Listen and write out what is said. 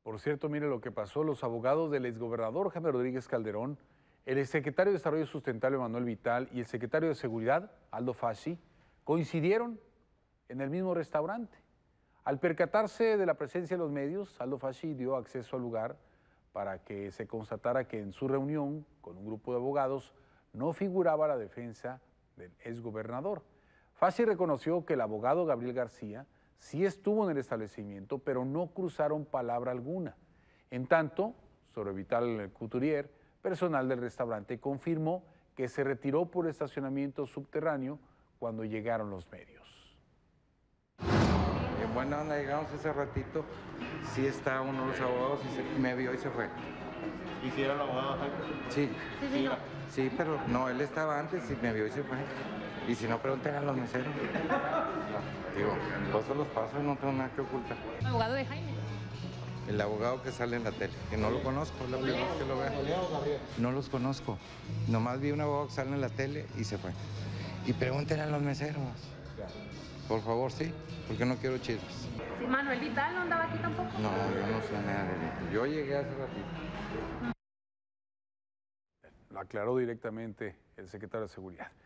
Por cierto, mire lo que pasó. Los abogados del exgobernador Jaime Rodríguez Calderón, el exsecretario de Desarrollo Sustentable Manuel Vital y el secretario de Seguridad Aldo Fassi coincidieron en el mismo restaurante. Al percatarse de la presencia de los medios, Aldo Fassi dio acceso al lugar para que se constatara que en su reunión con un grupo de abogados no figuraba la defensa del exgobernador. Fassi reconoció que el abogado Gabriel García sí estuvo en el establecimiento, pero no cruzaron palabra alguna. En tanto, sobre Vital Couturier, personal del restaurante, confirmó que se retiró por estacionamiento subterráneo cuando llegaron los medios. En buena onda llegamos hace ratito, sí está uno de los abogados y me vio y se fue. ¿Y si era el abogado? Sí. Sí, pero no, él estaba antes y me vio y se fue. Y si no, pregunten a los meseros. Digo, paso los pasos, no tengo nada que ocultar. ¿El abogado de Jaime? El abogado que sale en la tele, que no lo conozco, es la primera vez que lo veo. No los conozco. Nomás vi un abogado que sale en la tele y se fue. Y pregunten a los meseros. Por favor, sí, porque no quiero chismes. Sí, Manuel Vital no andaba aquí tampoco. No, yo no sé nada de él. Yo llegué hace ratito. Lo aclaró directamente el secretario de Seguridad.